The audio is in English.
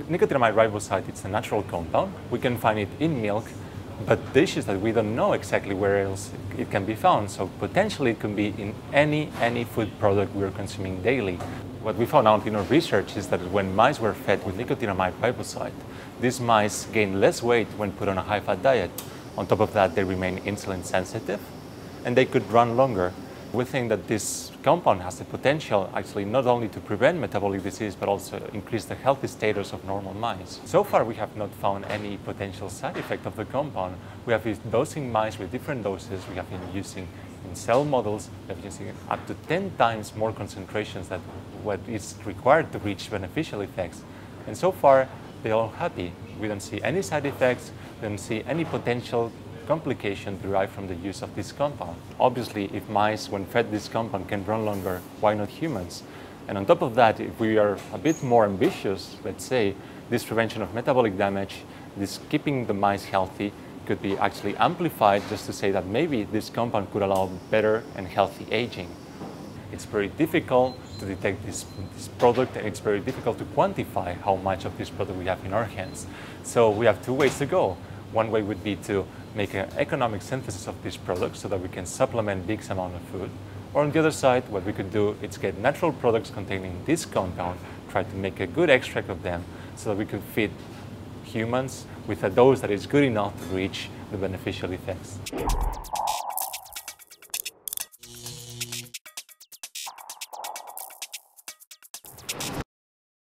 Nicotinamide riboside, it's a natural compound. We can find it in milk, but the issue is that we don't know exactly where else it can be found. So potentially it can be in any food product we're consuming daily. What we found out in our research is that when mice were fed with nicotinamide riboside, these mice gained less weight when put on a high-fat diet. On top of that, they remain insulin sensitive and they could run longer. We think that this compound has the potential actually not only to prevent metabolic disease, but also increase the healthy status of normal mice. So far, we have not found any potential side effect of the compound. We have been dosing mice with different doses. We have been using in cell models, we have been using up to 10 times more concentrations than what is required to reach beneficial effects. And so far, they're all happy. We don't see any side effects, we don't see any potential complication derived from the use of this compound. Obviously, if mice, when fed this compound, can run longer, why not humans? And on top of that, if we are a bit more ambitious, let's say, this prevention of metabolic damage, this keeping the mice healthy, could be actually amplified just to say that maybe this compound could allow better and healthy aging. It's very difficult to detect this product, and it's very difficult to quantify how much of this product we have in our hands. So we have two ways to go. One way would be to make an economic synthesis of these products so that we can supplement big amount of food. Or on the other side, what we could do is get natural products containing this compound, try to make a good extract of them so that we could feed humans with a dose that is good enough to reach the beneficial effects.